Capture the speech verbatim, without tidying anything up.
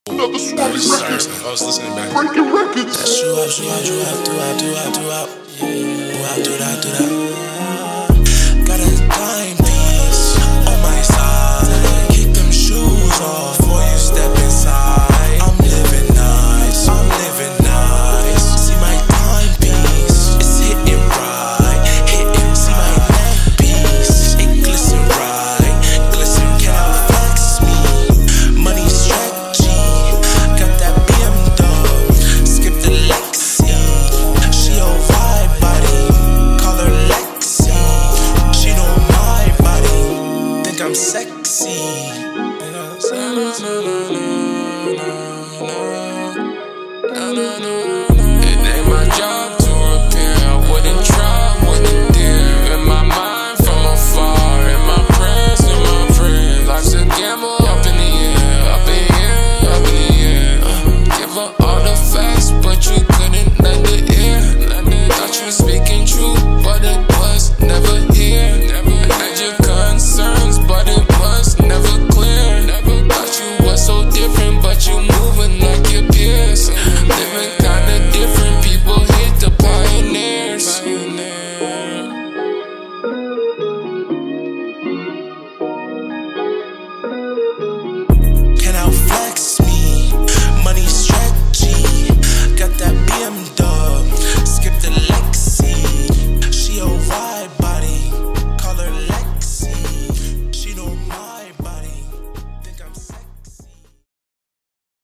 Another Swami record. I was listening back. Breaking records. Shoe up, shoe up, shoe up, do up, do up, do up. Do up, do that, do that. Got a dime piece on my side. Kick them shoes off before you step inside. I'm living nice, I'm living nice. See my dime piece, it's hitting right. Hitting, see my neck piece, it glisten right. Glisten, can I flex me? Money stretchy, got that B M W. Skip the Lexi, she a WideBody, call her Lexi. She know my body, think I'm sexy. No, no, no, no, no, no, no, no, no.